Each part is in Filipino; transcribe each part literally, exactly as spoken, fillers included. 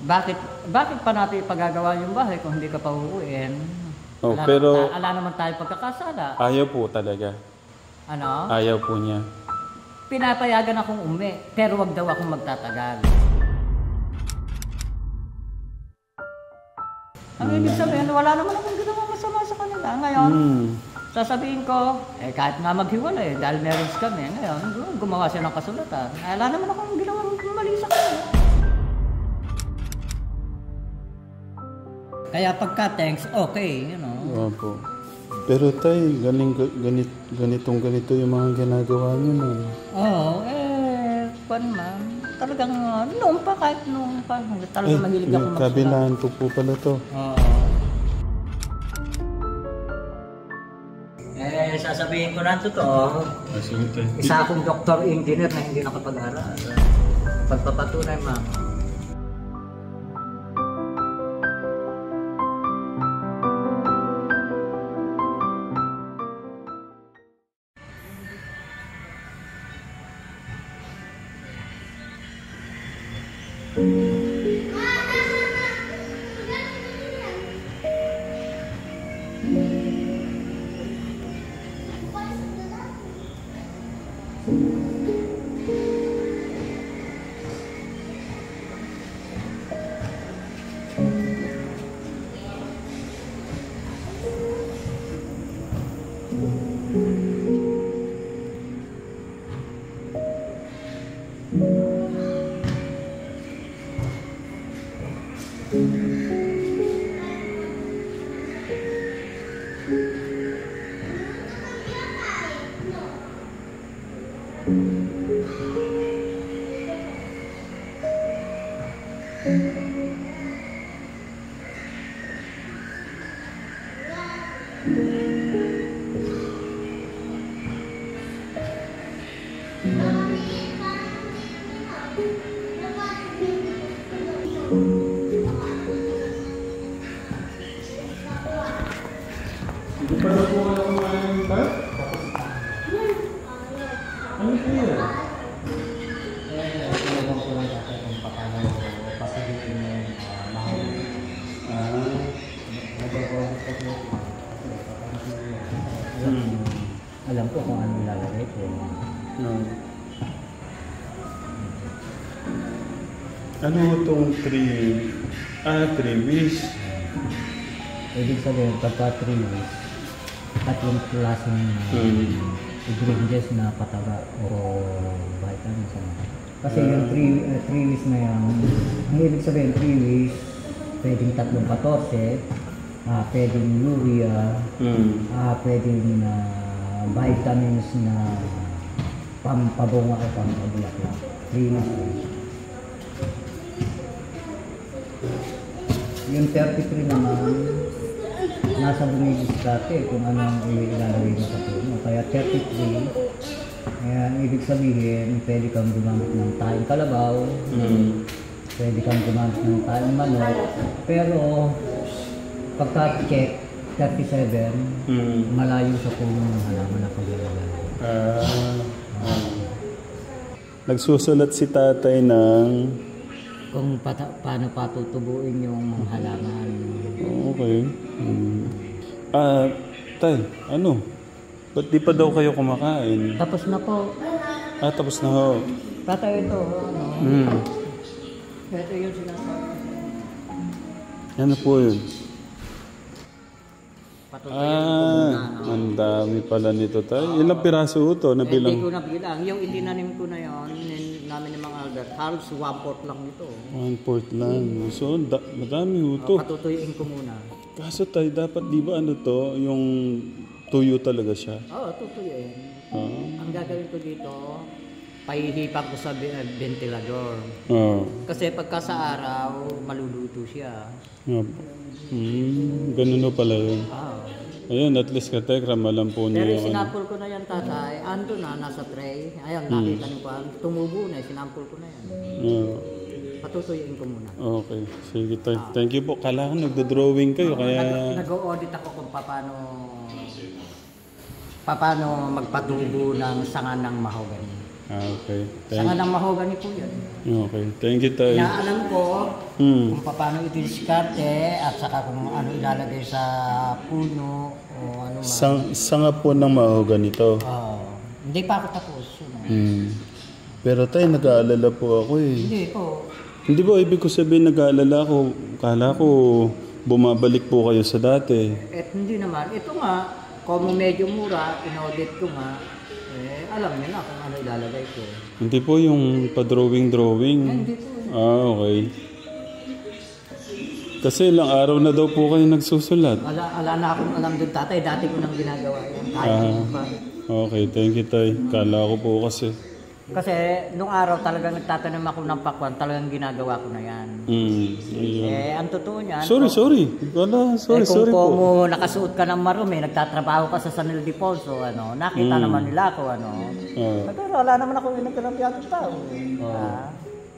Bakit, bakit pa natin ipagagawa yung bahay kung hindi ka pa uuwiin? Oh, Ala, pero ala naman tayo pagkakasala. ayaw po talaga. Ano? Ayaw po niya. Pinapayagan akong umi, pero wag daw akong magtatagal. Ang ibig sabihin, wala naman akong ginawang masama sa kanila. Ngayon, Mm. sasabihin ko, eh kahit nga maghiwalay, dahil marriage kami, ngayon, gumawa siya ng kasulatan. Eh, wala naman akong ginawang mali sa kanila. Kaya pagka thanks, okay, you know. Opo. Pero tay, galing, ganit, ganitong ganito yung mga ginagawa niyo na. Oo, eh, kwan man. Talagang uh, noon pa, kahit noon pa. Talagang mahilig ako magsulat. Kabilaan po po pala to. Oo. Eh, sasabihin ko na totoo. Isa akong doctor engineer na hindi nakapag-aral. Pagpapatunay, ma'am. Alam ko kung ano ilalagay ko. No. Ano itong three, ah, three wish? Ibig sabihin, pagka three wish, tatlong klaseng Hmm. ingredients na pataba o vitamins. Kasi yung three, uh, three wish na yan, ang ibig sabihin, three wish, pwedeng tatlong katorse, ah, pwedeng urea, Hmm. ah, pwedeng uh, vitamins na pampabunga o pampabulaklak. Three wish. Yung thirty-three naman, nasa bumigis dati kung anong ilalagay mo sa puno. Kaya thirty-three, kaya ibig sabihin, pwede kang gumamit ng tayong kalabaw, Mm. pwede kang gumamit ng tayong manok, pero pagka-check, thirty-seven, Mm. malayo sa puno ng halaman na paglalagay. Ah. Ah. Nagsusulat si tatay ng... Kung pata, paano patutubuin yung halaman. Okay. Hmm. Ah, tay, ano? Ba't di pa daw kayo kumakain? Tapos na po. Ah, tapos na ho. Tatay ito, ano? Hmm. Ito yung sinasabi. Ano po yun? Patutuyin ko Ah, muna. No? ang dami pala nito tayo. Ilang piraso ito na Eh, Hindi bilang? ko na bilang. Yung itinanim ko na yun, nin- namin ni Mang Albert, halos one-fourth lang ito. One-fourth lang. So, da- madami ho ito. Uh, patutuyuin ko muna. Kaso tayo, dapat di ba ano to, yung tuyo talaga siya? Oo, oh, tutuyuin. Ah. Ang gagawin ko dito, pahihipan ko sa bi- uh, ventilador. Ah. Kasi pagka sa araw, maluluto siya. Ah. Hmm, ganun o pala yun. Ah. Ayun, at least ka Tekram, alam po niyo Pero yung ano. sinapol ko na yan, tatay. Ando na, nasa tray. Ayun, nakita niyo pa. Tumubo na, sinampol ko na yan. Ah. Patutuyuin ko muna. Okay, sige tayo. Thank you po. Kala ko nagdo-drawing kayo, kaya... Nag- Nag-audit ako kung paano paano magpatubo ng sanga ng mahogany. Ah, okay. Sanga Thank, ng mahogany po yan. okay. Thank you, Tay. Inaalam ko Hmm. kung paano ito diskarte at saka kung ano ilalagay sa puno o ano man. Sang, sanga po ng mahogany nito. Oo. Hindi pa ako tapos. Ano. Hmm. Pero Tay, nag-aalala po ako eh. Hindi po. Hindi po, ibig ko sabihin nag-aalala ako. Kala ko bumabalik po kayo sa dati. Eh hindi naman. Ito nga, kung medyo mura, in-audit ko nga, eh alam niyo na kung ano ilalagay ko. Hindi po yung pa-drawing-drawing. Eh, hindi po. Ah, okay. Kasi ilang araw na daw po kayo nagsusulat. Ala, ala na akong alam doon tatay. Dati ko nang ginagawa yan. Kahit Ah. ano pa. Okay, thank you, Tay. Kala ko po kasi. Kasi nung araw talagang nagtatanim ako ng pakwan, talagang ginagawa ko na yan. Hmm. Ayun. Eh, ang totoo niyan, Sorry, kung- sorry. Wala, sorry, eh, kung sorry kung po. nakasuot ka ng marumi, nagtatrabaho ka sa San Ildefonso, ano, nakita Mm. naman nila ako, ano. Ah. Pero wala naman ako inagkarampiyatong tao. Ah.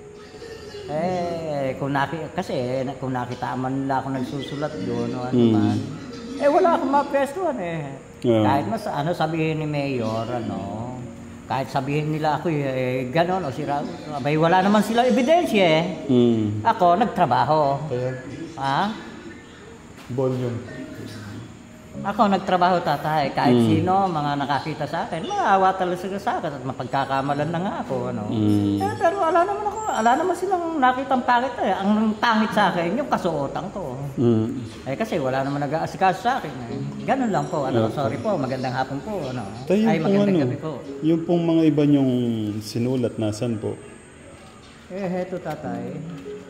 Eh, kung nakita, kasi eh, kung nakita man nila ako nagsusulat doon o ano Mm. man, eh wala akong maprestuhan eh. Ah. Kahit mas ano sabihin ni Mayor, ano, kahit sabihin nila ako eh, ganon o sira, abay wala naman sila ebidensya eh. Hmm. Ako, nagtrabaho. Kaya, Ha? volume. Ako, nagtrabaho tatay. Kahit Mm. sino, mga nakakita sa akin, maawa talaga sila sa akin at mapagkakamalan na nga ako. Ano. Mm. Eh, pero wala naman ako, wala naman silang nakitang pangit eh. Ang pangit sa akin, yung kasuotan ko. Hmm. Eh kasi wala naman nag-aasikaso sa akin. Eh. Ganun lang po. Ano, sorry po, magandang hapon po. Ano. Tayo Ay, pong magandang ano, gabi po. yung pong mga iba niyong sinulat, nasan po? Eh, heto tatay.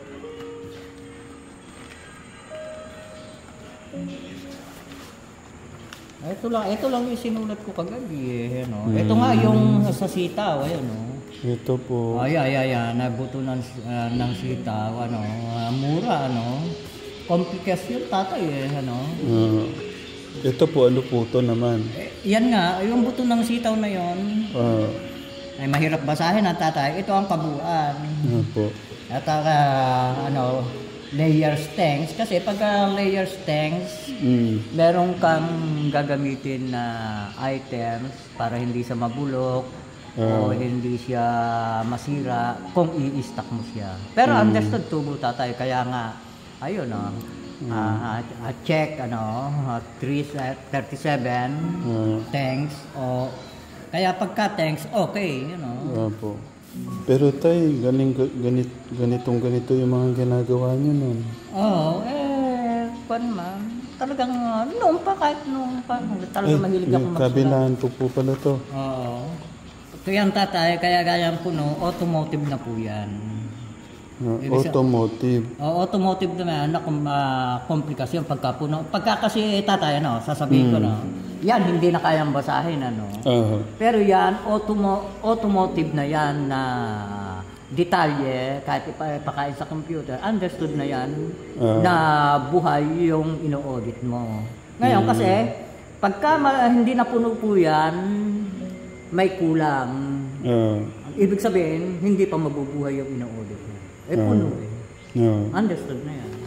Ito lang, ito lang yung sinulat ko kagabi eh, ano. Ito nga yung sa sitaw, ayun, no. Ito po. Ay, ay, ay, ay, nabuto ng, ah, ng sitaw, ano, ah, mura, ano. Komplikasyon tatay eh, ano. Ah, ito po, ano po to naman? Eh, yan nga, yung buto ng sitaw na yon Ah, ay mahirap basahin ang tatay. Ito ang kabuuan. ah po. At ah, ano, layer stems. Kasi pag ah, layer stems, Mm. meron kang gagamitin na items para hindi siya mabulok o Ah. hindi siya masira kung i-stock mo siya. Pero understood tubo tatay, kaya nga ayun no. ah ah, check ano ah, three thirty-seven Ah, tanks o kaya pagka tanks okay, you know. ah po. Pero tay, galing, ganit, ganitong ganito yung mga ginagawa niyo nun. Oo, eh, pan man. Talagang uh, noon pa, kahit noon pa. Talagang mahilig ako magsulat. kabilaan po po pala to. Oo. Ito yan tatay, kaya gaya po no, automotive na po yan. Ah, Ibig sa- automotive. O, automotive naman, na kum, uh, komplikasyon pagka puno. Pagka kasi tatay, ano, sasabihin ko no, yan hindi na kayang basahin, ano. Ah, Pero yan, automo, automotive na yan na detalye, kahit ipa- ipakain sa computer, understood na yan Ah. na buhay yung ino-audit mo. Ngayon kasi, pagka ma- hindi na puno po yan, may kulang. ah, Ibig sabihin, hindi pa mabubuhay yung ino-audit mo. Eh, puno eh. ah, Understood na yan.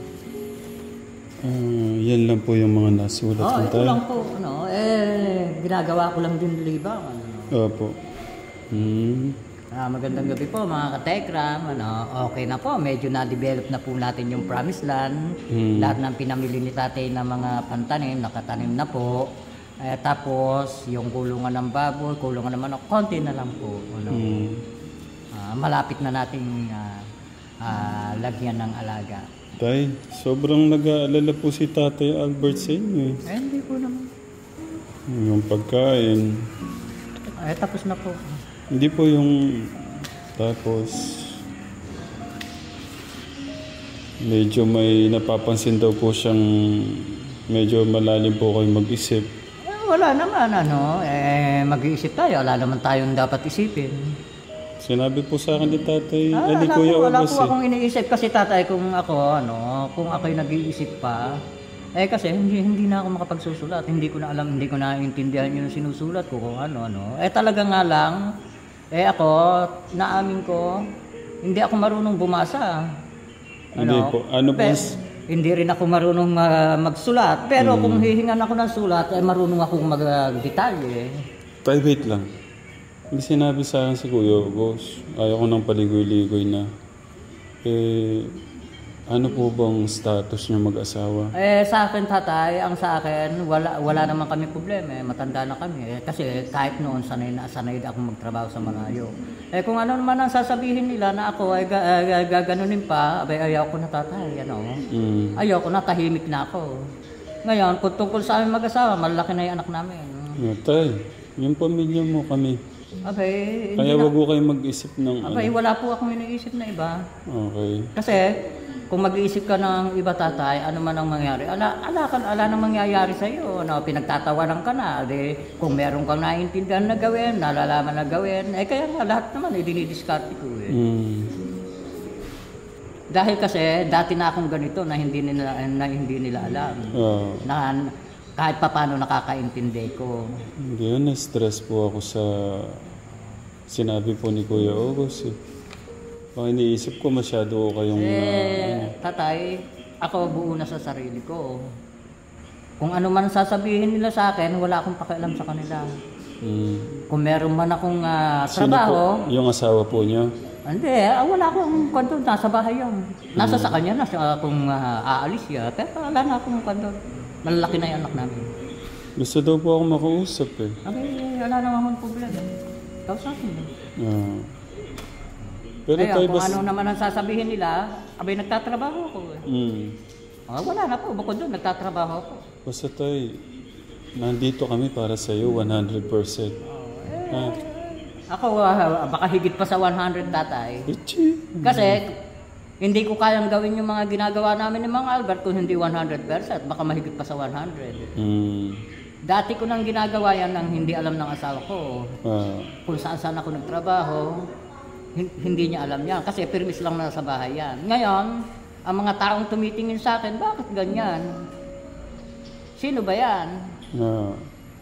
ah, yan lang po yung mga nasulat Oh, ko ito tay. lang po. Ano, eh, ginagawa ko lang din libang. Ano. Opo. Hmm. Ah, magandang gabi po mga ka-Tekram. Ano, okay na po, medyo na-develop na po natin yung Promised Land. Mm. Lahat ng pinamili ni tatay na mga pantanim, nakatanim na po. Eh, tapos, yung kulungan ng baboy, kulungan ng manok, konti na lang po. Ano, Hmm. ah, malapit na nating ah, ah, lagyan ng alaga. Tay, sobrang nag-aalala po si Tatay Albert sa inyo eh. Eh, hindi po naman. Yung pagkain. Eh, tapos na po. Hindi po yung... Tapos... Medyo may napapansin daw po siyang... Medyo malalim po kayo mag-isip. Eh, wala naman, ano. Eh, mag-iisip tayo. Wala naman tayong dapat isipin. Sinabi po sa akin ni Tatay, Ah, eh, ni wala Kuya po, wala August po eh. akong iniisip kasi tatay kung ako, ano, kung ako'y nag-iisip pa, eh kasi hindi, hindi na ako makapagsusulat. Hindi ko na alam, hindi ko na intindihan yung sinusulat ko kung ano, ano. Eh talaga nga lang, eh ako, naamin ko, hindi ako marunong bumasa. Hindi po. Ano po? Pe- hindi rin ako marunong ah, magsulat. Pero kung hihingan ako ng sulat, eh marunong akong mag-detalye. Tay, wait lang. May sinabi sa akin si Kuya August, ayaw ko nang paligoy-ligoy na. Eh, ano po bang status niyo mag-asawa? Eh, sa akin, tatay, ang sa akin, wala, wala naman kami problema. Eh. Matanda na kami. Eh. Kasi kahit noon, sanay na sanay na akong magtrabaho sa malayo. Eh, kung ano naman ang sasabihin nila na ako ay ga, uh, gaganunin pa, abay, ayaw ko na, tatay. Ano? Mm. Ayaw ko na, tahimik na ako. Ngayon, kung tungkol sa aming mag-asawa, malaki na yung anak namin. Yeah, tay, yung pamilya mo kami. Abay, Kaya na, wag ko kayo mag-isip ng abay, ano. wala po akong iniisip na iba. Okay. Kasi, kung mag-iisip ka ng iba, tatay, ano man ang mangyari, ala, ala, ala, ala nang mangyayari sa iyo, no? Pinagtatawanan ka na, di, kung meron kang naiintindihan na gawin, nalalaman na gawin, eh kaya nga lahat naman, eh, dinidiskarte ko eh. Mm. Dahil kasi, dati na akong ganito na hindi nila, na hindi nila alam. Oh. Na, kahit pa paano nakakaintindi ko. Hindi yun, na-stress po ako sa sinabi po ni Kuya August eh. Baka iniisip ko masyado ko kayong... Eh, uh, tatay, ako buo na sa sarili ko. Kung ano man sasabihin nila sa akin, wala akong pakialam sa kanila. Mm. Kung meron man akong uh, Sino trabaho... po? Yung asawa po niya? Hindi, ah, wala akong kwento. Nasa bahay yun. Nasa sa kanya na siya kung uh, aalis siya. Pero wala na akong kwento. Malalaki na yung anak namin. Gusto daw po ako makausap eh. Okay, wala naman problema. Ikaw sa akin. Ah. Pero Ayun, tayo kung bas... ano naman ang sasabihin nila, abay nagtatrabaho ako. Eh. Mm. Ah, wala na po, bukod doon, nagtatrabaho ako. Basta tayo, nandito kami para sa iyo one hundred percent. Oh, eh, Ah. Ako, uh, baka higit pa sa one hundred, tatay. Ichi. Kasi, hindi ko kayang gawin yung mga ginagawa namin ni Mang Albert kung hindi one hundred percent. Baka mahigit pa sa one hundred. Mm. Dati ko nang ginagawa yan nang hindi alam ng asawa ko. Ah. Kung saan saan ako nagtrabaho, hindi niya alam yan. Kasi permis lang na sa bahay yan. Ngayon, ang mga taong tumitingin sa akin, bakit ganyan? Sino ba yan? Ah.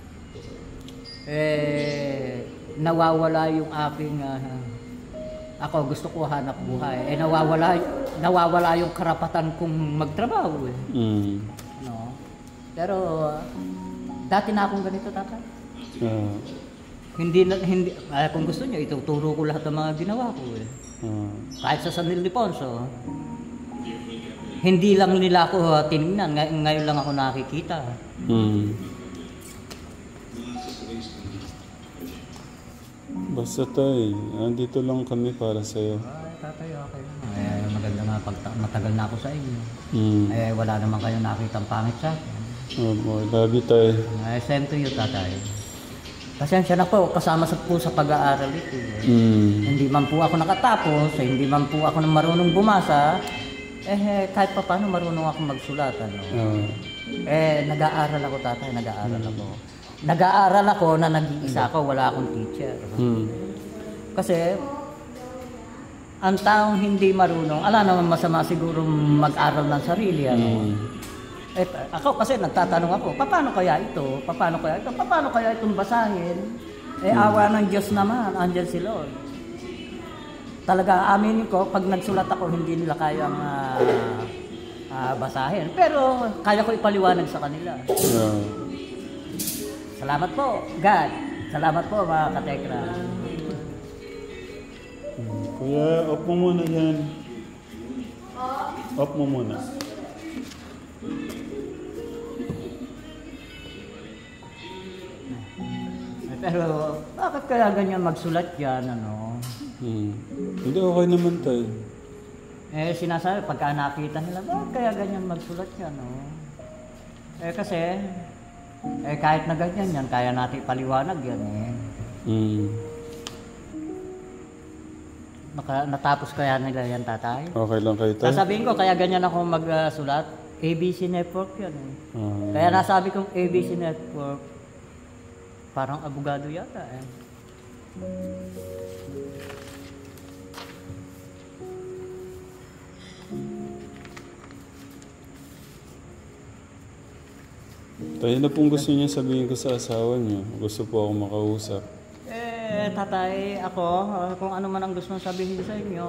Eh, nawawala yung aking... Uh, ako gusto ko hanap buhay. Eh, nawawala, nawawala yung karapatan kong magtrabaho. Eh. Mm. No? Pero, dati na akong ganito, tatay. Ah. Hindi, na- hindi, uh, kung gusto niyo, ituturo ko lahat ng mga ginawa ko. Eh. Ah. Kahit sa San Ildefonso, hindi lang nila ako uh, tinignan. Ngay- ngayon lang ako nakikita. Mm. Basta tayo, andito lang kami para sa iyo. Ay, tatay, okay lang. Eh, maganda nga pag matagal na ako sa inyo. Mm. Eh, wala naman kayong nakitang pangit sa akin. Oh, boy, love you tayo. Eh, same to you, tatay. Pasensya na po, kasama sa po sa pag-aaral ito. Eh. Mm. Hindi man po ako nakatapos, eh, hindi man po ako marunong bumasa, eh, kahit pa paano marunong ako magsulat. Ano? Ah. Eh, nag-aaral ako, tatay, nag-aaral ako. Nag-aaral ako na nag-iisa ako, wala akong teacher. Mm. Kasi, ang taong hindi marunong, ala naman masama siguro mag-aral ng sarili. Ano? Mm. Eh, ako kasi nagtatanong ako, paano kaya ito? Paano kaya ito? Paano kaya itong basahin? Eh, awa ng Diyos naman, andyan si Lord. Talaga, aminin ko, pag nagsulat ako, hindi nila kayang uh, uh, basahin. Pero, kaya ko ipaliwanag sa kanila. Yeah. Salamat po, God. Salamat po, mga katekra. Kuya, off mo muna yan. Off mo muna. Pero, bakit kaya ganyan magsulat yan, ano? Hmm. Hindi, okay naman tayo. Eh, sinasabi, pagka nakita nila, bakit kaya ganyan magsulat yan, no? Eh, kasi, eh, kahit na ganyan yan, kaya natin paliwanag yan, eh. Hmm. Naka, natapos kaya nila yan, tatay? Okay lang kayo tayo? Sasabihin ko, kaya ganyan ako magsulat, A B C Network yan, eh. Ah. Kaya nasabi kong A B C Network, parang abogado yata, eh. Tayo na pong gusto niya sabihin ko sa asawa niyo. Gusto po ako makausap. Eh, tatay, ako, ah, kung ano man ang gusto mong sabihin sa inyo,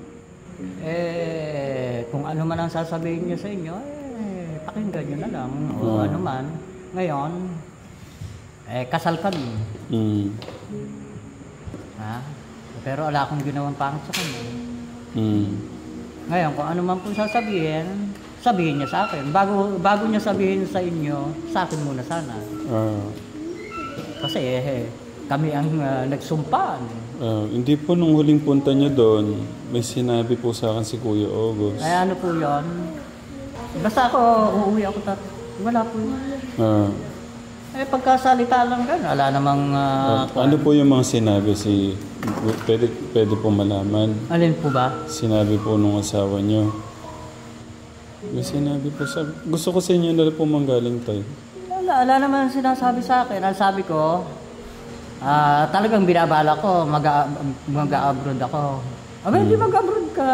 eh, kung ano man ang sasabihin niyo sa inyo, eh, pakinggan niyo na lang, o Ah. ano man. Ngayon, eh, kasal kami. Hmm. Ha? Pero wala akong ginawang pangit sa kanya. Mm. Ngayon, kung ano man po sasabihin, sabihin niya sa akin. Bago, bago niya sabihin sa inyo, sa akin muna sana. Ah. Kasi eh, kami ang uh, nagsumpaan. Ah, hindi po nung huling punta niyo doon, may sinabi po sa akin si Kuya August. Ay ano po yun? Basta ako, uuwi ako tat. Wala po yun. Ah. Eh pagkasalita lang gan, wala namang... Uh, Ah, ano po yung mga sinabi si... Pwede, pwede po malaman. Alin po ba? Sinabi po nung asawa niyo. May sinabi po sa... Gusto ko sa inyo na po manggaling tayo. Wala, wala naman sinasabi sa akin. Ang sabi ko, ah talagang binabala ko, mag- mag-abroad ako. Aba, hindi Hmm. mag-abroad ka.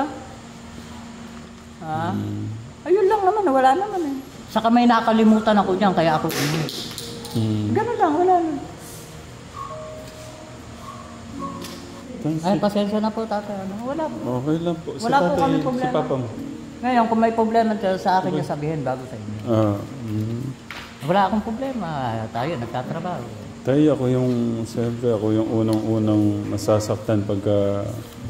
Ha? Mm. Ayun lang naman, wala naman eh. Saka may nakalimutan ako diyan, kaya ako umuwi. Mm. Ganun lang, wala na. Thanks. Ay, pasensya na po, tatay. Ano? Wala po. Okay lang po. Si Wala po tatay, kami si problema. papa mo. Ngayon, kung may problema tayo sa akin niya sabihin bago sa inyo. Ah. Mm. Wala akong problema. Tayo, nagtatrabaho. Tayo, ako yung... Siyempre, ako yung unang-unang nasasaktan pagka...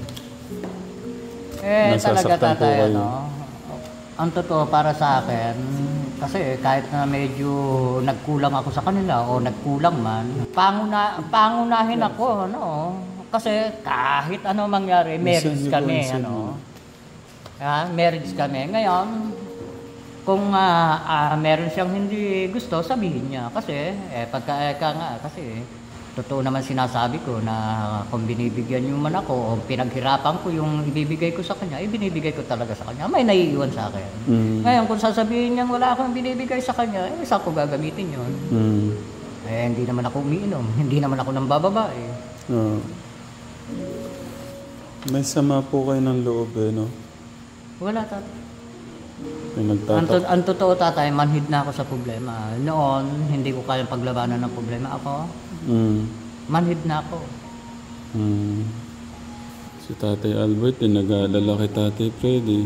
Eh, talaga Nasasaktan po tatay, kayo. ano? Ang totoo para sa akin, kasi kahit na medyo nagkulang ako sa kanila o nagkulang man, panguna, pangunahin ako, ano? Kasi kahit ano mangyari, marriage Minsan kami, yun, minsan ano? Ha? Marriage kami. Ngayon, kung ah, ah, meron siyang hindi gusto, sabihin niya. Kasi, eh, pagka eka nga, kasi totoo naman sinasabi ko na kung binibigyan niyo man ako o pinaghirapan ko yung ibibigay ko sa kanya, ibinibigay ko talaga sa kanya. May naiiwan sa akin. Mm. Ngayon, kung sasabihin niya wala akong binibigay sa kanya, eh, saan ko gagamitin yun? Mm. Eh, hindi naman ako umiinom. Hindi naman ako nang bababae. Ah. May sama po kayo ng loob eh, no? Wala, tatay. May Ang, nagtatak... to- ang totoo, tatay, manhid na ako sa problema. Noon, hindi ko kayang paglabanan ng problema. Ako, Mm. manhid na ako. Mm. Si Tatay Albert, eh, nag-aalala kay Tatay Freddy.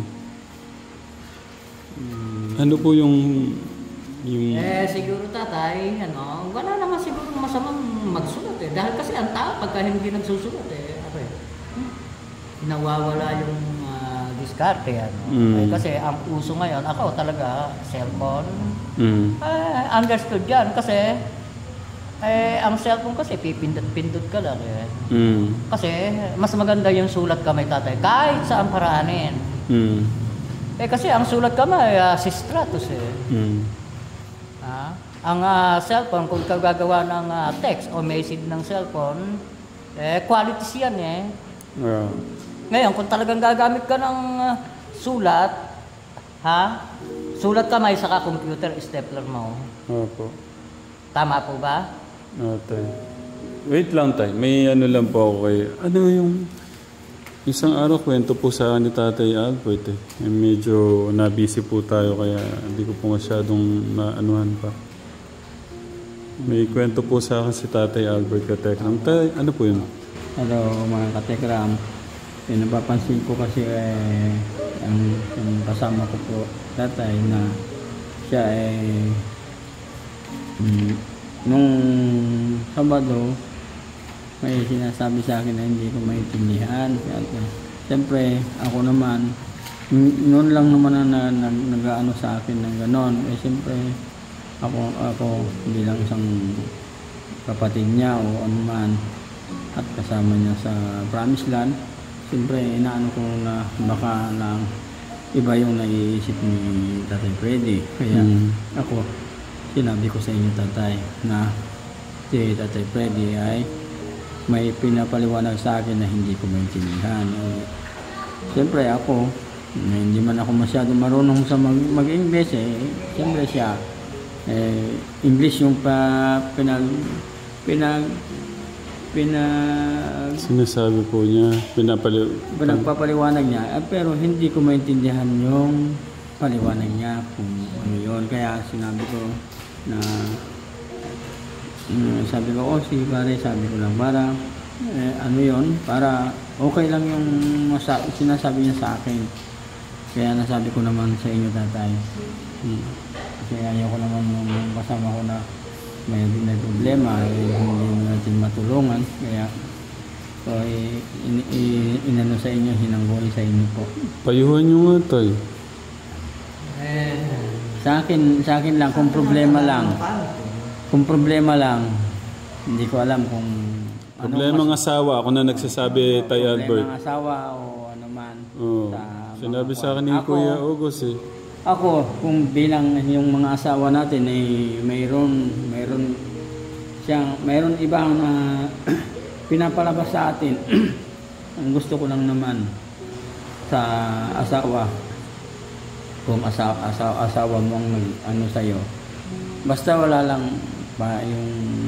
Mm. Ano po yung... yung... Eh, siguro tatay, ano, wala naman siguro masamang magsulat eh. Dahil kasi ang tao, pagka hindi nagsusulat eh, ano eh, hmm, nawawala yung ah, diskarte, ano. Mm. Eh, kasi ang uso ngayon, ako talaga, cellphone, Mm. eh, understood yan kasi, eh, ang cellphone kasi, pipindot-pindot ka lang eh. Mm. Kasi, mas maganda yung sulat kamay tatay, kahit saan paraanin. Mm. Eh, kasi ang sulat kamay, uh, si Stratus eh. Mm. Ah, ang ah, cellphone, kung ikaw gagawa ng ah, text o message ng cellphone, eh, qualities yan eh. Ah. Ngayon, kung talagang gagamit ka ng ah, sulat, ha? Sulat kamay saka computer, stapler mo. Opo. Tama po ba? Ate. Wait lang tayo. May ano lang po ako kay... Ano yung... Isang araw kwento po sa akin ni Tatay Albert eh. Eh, medyo na-busy po tayo kaya hindi ko po masyadong maanuhan pa. May kwento po sa akin si Tatay Albert Katekram. Tay, ano po yun? Hello mga katekram, eh, napapansin ko kasi eh, ang, ang kasama ko po tatay na siya eh mm, nung Sabado may sinasabi sa akin na hindi ko maintindihan. Siyempre ako naman n- noon lang naman na, na, na nag-aano sa akin ng ganon. Eh siyempre ako, ako bilang isang kapatid niya o ano man at kasama niya sa Promised Land, siyempre inaano ko na baka lang iba yung naiisip ni Tatay Freddy. Kaya Mm. ako, sinabi ko sa inyo tatay na si Tatay Freddy ay may pinapaliwanag sa akin na hindi ko maintindihan. Eh, siyempre ako, eh, hindi man ako masyado marunong sa mag- mag-English eh. Siyempre siya, eh, English yung pa, pinag, pinag, pinag, Sinasabi po niya, pinapali... pinagpapaliwanag niya, eh, pero hindi ko maintindihan yung paliwanag niya kung ano yun. Kaya sinabi ko na mm, sabi ko, oh si pare, sabi ko lang para eh, ano yun, para okay lang yung masa- sinasabi niya sa akin. Kaya nasabi ko naman sa inyo tatay. Hmm. Kasi ayaw ko naman yung kasama ko na may, may problema, eh, hindi natin matulungan. Kaya So, i- in- i- inano sa inyo, hinanggol sa inyo po. Payuhan nyo nga, tay. Sa akin, sa akin lang, kung problema lang, kung problema lang, hindi ko alam kung Problema ng asawa. Ako na nagsasabi, tay Albert. Problema ng asawa o ano man. Oo. sa Sinabi mga sa akin ni Ako- Kuya August eh. Ako, kung bilang yung mga asawa natin ay mayroon, mayroon siyang, mayroon ibang na pinapalabas sa atin. Ang gusto ko lang naman sa asawa, kung asawa, asawa, asawa mo ang nag, ano sa'yo, basta wala lang pa yung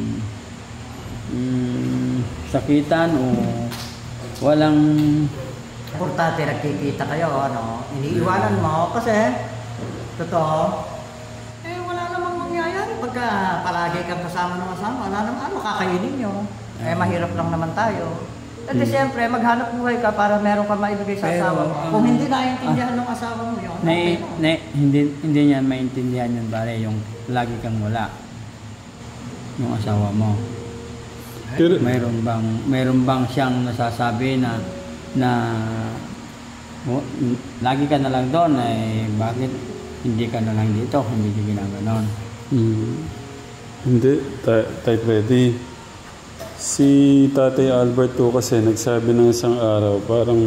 mm, sakitan o walang Importante nagkikita kayo, ano, iniiwanan mo kasi, totoo, eh wala namang mangyayari pagka palagi kang kasama ng asawa, wala namang ano, kakainin nyo. Eh mahirap lang naman tayo. At Hmm. siyempre, maghanap buhay ka para meron ka maibigay sa Pero, asawa mo. ang- Kung hindi naiintindihan ng asawa mo yun, na, okay na. na, hindi hindi niya maintindihan yun bare yung lagi kang wala yung asawa mo. Pero, Mayroon bang mayroon bang siyang nasasabi na na oh, lagi ka na lang doon eh bakit hindi ka na lang dito, hindi ka ginaganon. hmm, hindi, tay, tay Freddy. Si Tatay Albert to kasi nagsabi ng isang araw, parang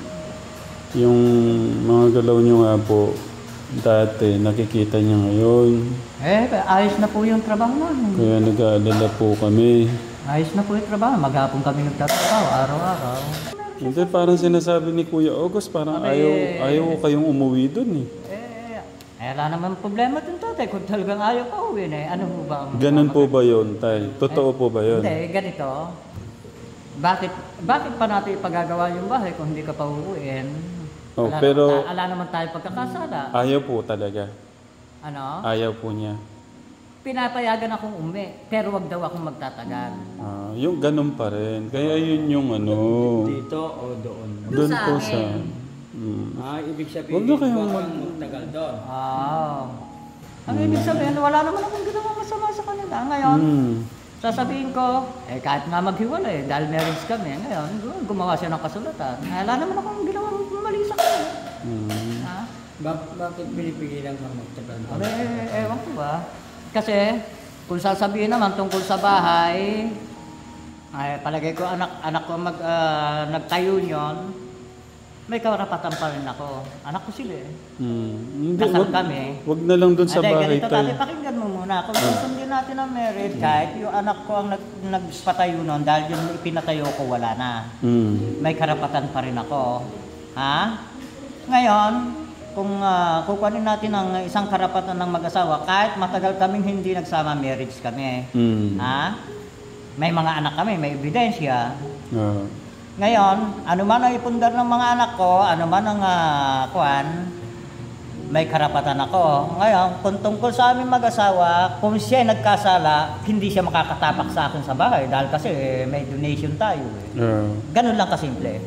yung mga galaw nyo nga po, dati nakikita niya ngayon. Eh, ayos na po yung trabaho namin. Kaya nag-aalala po kami. Ayos na po yung trabaho. Maghapon kami nagtatrabaho, araw-araw. Hindi, parang sinasabi ni Kuya August, parang Abi, ayaw, ayaw kayong umuwi dun eh. Eh, eh, wala naman problema dun tatay. Kung talagang ayaw pa uwi eh, ano po ba? ang- Ganun po ba yun, tay? Totoo po ba yun? Hindi, ganito. Bakit bakit pa natin ipagagawa yung bahay kung hindi ka pa uuwiin? Oh, Ala, pero- ala naman tayo pagkakasala. Ayaw po talaga. Ano? Ayaw po niya. Pinapayagan akong umuwi, pero wag daw akong magtatagal. Ah, yung ganun pa rin. Kaya yun yung ano, Dito o doon? doon sa po amin. sa... Mm. Ah, ibig sabihin, Huwag na kayong huwag mag- kang magtagal doon. Ah. Ang ibig sabihin, wala naman akong ginawa masama sa kanila. Ngayon, Mm. sasabihin ko, eh kahit nga maghiwalay, dahil marriage kami, ngayon, gumawa siya ng kasulatan. Eh, wala naman akong ginawa mali sa kanila. Mm. Ha? Bak- bakit pinipigilan kang magtagal doon? Eh, eh, ewan ko ba? Kasi, kung sasabihin naman tungkol sa bahay, ay palagay ko anak anak ko mag ah, nagtayo yon, may karapatan pa rin ako. Anak ko sila eh. Mm. Hindi, Kasal wag, kami. wag na lang doon sa Ate, bahay ganito tayo. tayo, pakinggan mo muna. Kung susundin natin ang marriage, kahit yung anak ko ang nag, nagpatayo nun, dahil yung ipinatayo ko, wala na. Mm. May karapatan pa rin ako. Ha? Ngayon, kung uh, kukunin natin ang isang karapatan ng mag-asawa, kahit matagal kaming hindi nagsama, marriage kami. Mm. Ha? May mga anak kami, may ebidensya. Ah. Ngayon, ano man ang ipundar ng mga anak ko, ano man ang uh, kuwan, may karapatan ako. Ngayon, kung tungkol sa aming mag-asawa, kung siya nagkasala, hindi siya makakatapak sa akin sa bahay dahil kasi eh, may donation tayo. Eh. Ah. Ganun lang kasimple.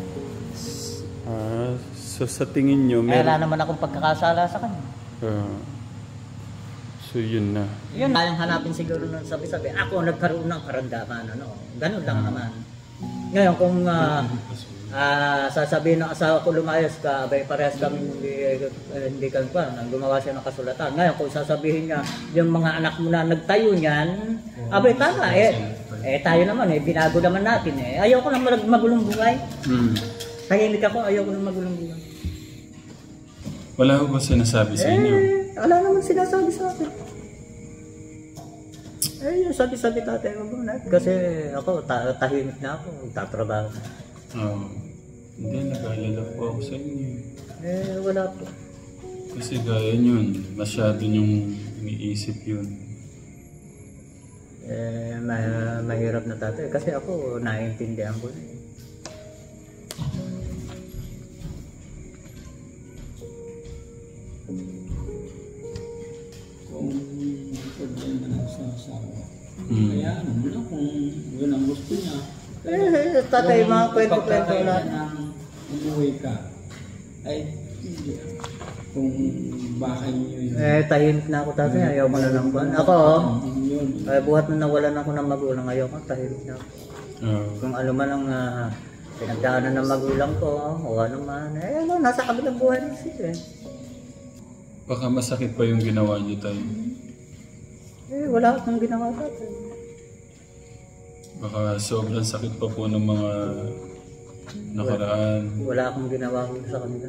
Ah, so sa tingin nyo, Eh, wala meron... naman akong pagkakasala sa kanya. Ah. So yun na. Yun, tayong hanapin siguro ng sabi-sabi. Ako nagkaroon ng karamdaman, ano. Ganun lang naman. Ngayon, kung ah, ah, sasabihin ng asawa ko lumayas ka, abay parehas kami hindi, eh, hindi ka pa, nang gumawa siya ng kasulatan. Ngayon, kung sasabihin niya, yung mga anak mo na nagtayo niyan, abay tama eh. Eh tayo naman eh, binago naman natin eh. Ayaw ko lang mag- magulong buhay. Mm. Tahimik ako, ayaw ko lang magulong buhay. Wala ko ba sinasabi sa inyo? Eh, wala naman sinasabi sa akin. Eh, yung sabi-sabi tatay ko na. Kasi ako, ta tahimik na ako, tatrabaho na. Oo. Hindi, nag-aalala po ako sa inyo. Eh, wala po. Kasi gaya yun, masyado niyong iniisip yun. Eh, ma mahirap na tatay. Kasi ako, naiintindihan ko na eh. Kung problema na sa asawa. Mm. Kaya ano mo na kung yun ang gusto niya. Eh, tatay, mga kwento-kwento lang. Nang umuwi ka, ay hindi. Kung bahay niyo yun. Eh, tahimik na ako tatay. Ayaw ko na lang ba? Ako, oh, Yun. eh, buhat na nawalan ako ng magulang. Ayaw ko, tahimik na ako. Oo. Kung ano man ang, ah, pinagdaanan ng magulang ko, o ano man. Eh, ano, nasa kabilang buhay na sila eh. Baka masakit pa yung ginawa niyo tayo. Eh, wala akong ginawa dati. Baka sobrang sakit pa po ng mga nakaraan. Wala akong ginawa ko sa kanila.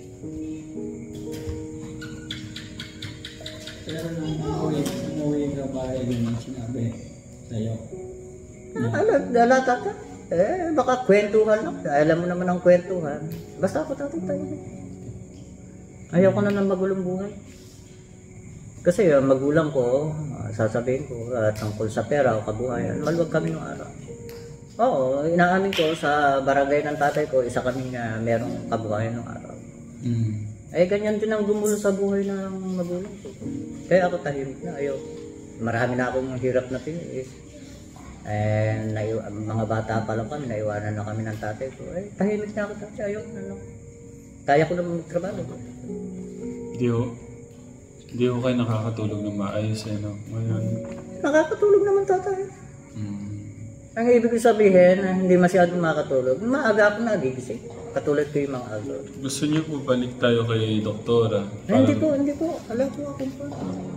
Pero nung umuwi, umuwi ka ba, yun ang sinabi sa'yo? Ano, dala tata? Eh, baka kwentuhan lang. Alam mo naman ang kwentuhan. Basta ako tatay tayo. Ayoko na ng magulong buhay. Kasi yung magulang ko, uh, sasabihin ko, uh, tungkol sa pera o kabuhayan, maluwag kami nung araw. Oo, inaamin ko sa barangay ng tatay ko, isa kami na merong kabuhayan nung araw. Mm. Eh, ganyan din ang gumulo sa buhay ng magulang ko. Kaya ako tahimik na, ayaw. Marami na akong hirap na tiniis. Eh, naiw- mga bata pa lang kami, naiwanan na kami ng tatay ko. Eh, tahimik na ako tatay, ayaw na lang. Kaya ko naman magtrabaho. Di ho, di ho kayo nakakatulog ng maayos eh, no? Ngayon. Nakakatulog naman tatay. Mm. Ang ibig ko sabihin, hindi masyadong makatulog. Maaga ako nagigising. Katulad ko yung mga agaw. Gusto niyo po balik tayo kay doktora? Eh, hindi po, hindi po. Alam ko ako po.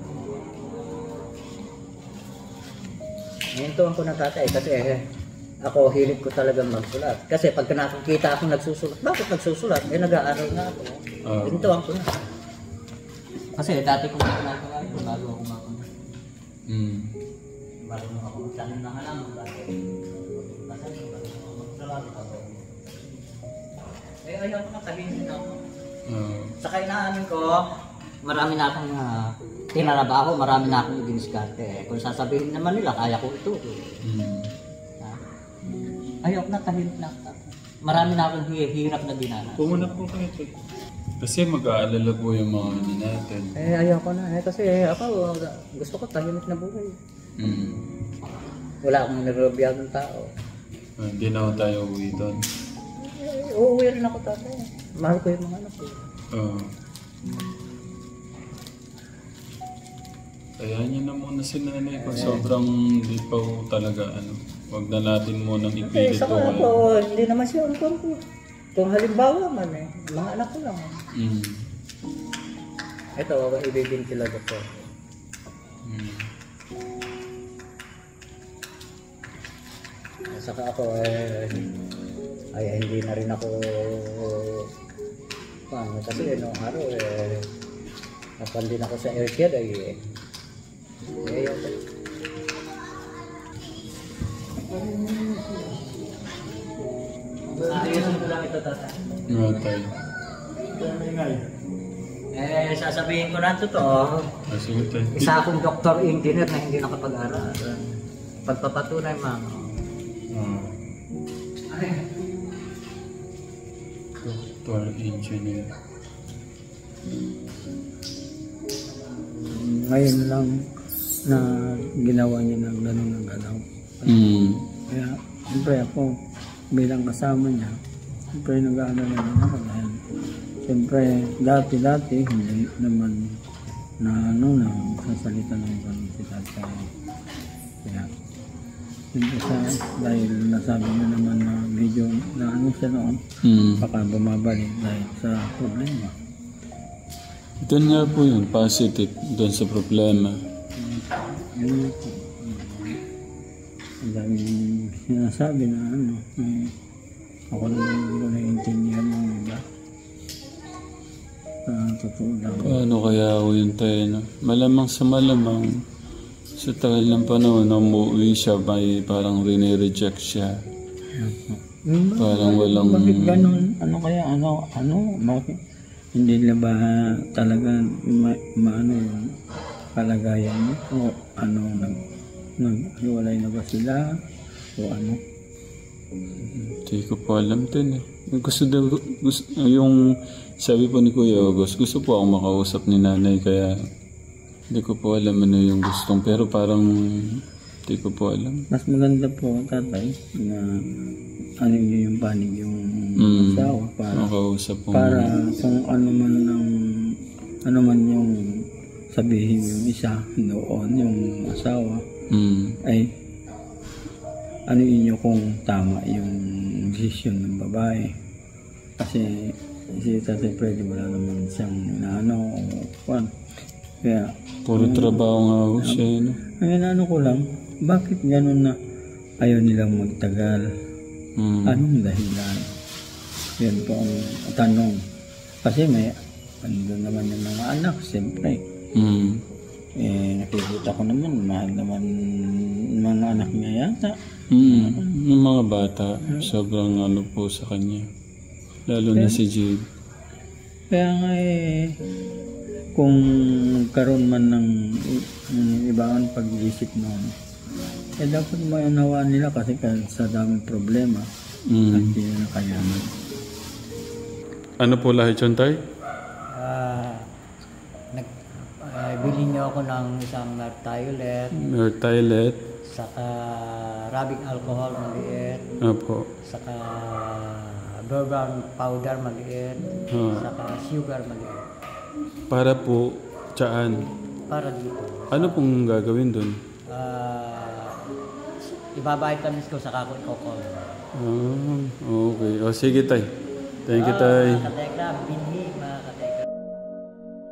Hintuan ko ng tatay kasi eh, ako hilig ko talaga magsulat. Kasi pag nakikita akong nagsusulat, bakit nagsusulat? Eh, nag-aaral nga ako. Ah. Hintuan ko na. Kasi dati ko na ginagawa yun bago ako mapunta. Mm. Bago ako magtanim ng halaman, bago ako magtrabaho ako. Eh, ayaw ko na tabihin na ako. Ah. Saka inaamin ko, marami na akong uh, tinarabaho, marami na akong i-diskarte. Eh, kung sasabihin naman nila, kaya ko ito. Mm. Ha? Ayaw ko na tahimik na ako. Marami na akong hi- hirap na dinana. Pumuna po kayo ito. Kasi mag-aalala po yung mga ano natin. Eh, ayaw ko na. Eh, kasi eh, ako, gusto ko tahimik na buhay. Mm. Wala akong nirobiyag ng tao. Ah, Hindi na ho tayo uwi doon. Eh, uuwi rin ako tatay. Mahal ko yung mga anak ko. Ah. Kaya niyo na muna si nanay kung sobrang hindi pa ho talaga ano. Huwag na natin munang Eh, ipilit saka ho ako, kayo. hindi naman siya ang ko. Kung halimbawa man eh, mga anak ko lang. Mm. Ito, ibibintila ko po. Mm. Saka ako eh, ay hindi na rin ako paano kasi noong araw eh napal din ako sa aircare ay eh eh yun. Ayusin ko lang ito tatay. Nga tayo. Eh sasabihin ko na totoo, Ah, sige tayo. isa akong doctor engineer na hindi nakapag-aral. Pagpapatunay mga Ah. Doctor Engineer. Ngayon lang na ginawa niya ng gano'n ng galaw. Mm. Kaya, siyempre ako, bilang kasama niya, siyempre nag-aalala rin ako dahil siyempre dati-dati hindi naman na ano na sasalita ng gano'n si tatay. Kaya, siyempre sa, dahil nasabi niya naman na medyo na ano siya noon, Mm. baka bumabalik dahil sa problema. Doon nga po yun, positive doon sa problema. Yun nga po. Ang daming sinasabi na ano, eh, ako naman hindi ko naiintindihan ng iba. Ah, totoo lang. Paano kaya ako yun tayo, no? Malamang sa malamang, sa tagal ng panahon na umuwi siya, may parang rinireject siya. Yan po. Yung ba- Parang walang... Bakit ganun? Ano kaya? Ano? Ano? Bakit? Hindi nila ba talaga ma, maano yung kalagayan niyo? O ano? Nag, naghiwalay na ba sila? O ano? Hindi ko po alam din eh. Gusto daw, gusto, yung sabi po ni Kuya August, gusto po akong makausap ni nanay kaya hindi ko po alam ano yung gustong pero parang hindi ko po alam. Mas maganda po tatay na ano niyo yung panig yung Mm. asawa para Makausap po. para kung ano man ng ano man yung sabihin yung isa noon yung asawa Mm. ay ano inyo kung tama yung desisyon ng babae. Kasi si Tatay Freddy wala naman siyang ano o kwan. Kaya, Puro trabaho nga ho siya, no? ngayon ano ko lang, bakit ganun na ayaw nilang magtagal? Mm. Anong dahilan? Yan po ang tanong. Kasi may, ano naman yung mga anak, siyempre. Mm. Eh, nakikita ko naman, mahal naman mga anak niya yata. Mm. Yung mga bata, sobrang ano po sa kanya. Lalo na si Jade. Kaya nga eh, kung karon man ng, ng ibang pag-iisip noon, eh dapat maunawaan nila kasi sa daming problema at Mm. hindi na kayanan. Ano po lahat yun, Tay? Ah, nag, ah, bilhin niyo ako ng isang Nartiolet, Or toilet? saka rubbing alcohol maliit, Apo. saka bourbon powder maliit, Ah. saka sugar maliit. Para po, tsaan. Para dito. Ano pong gagawin dun? Ah, ibabitamins ko saka ko i-call. Ah, okay. O sige, Tay. Thank you, Tay. Mga katekram, binhi mga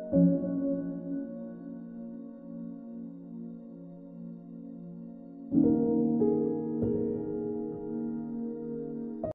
katekram.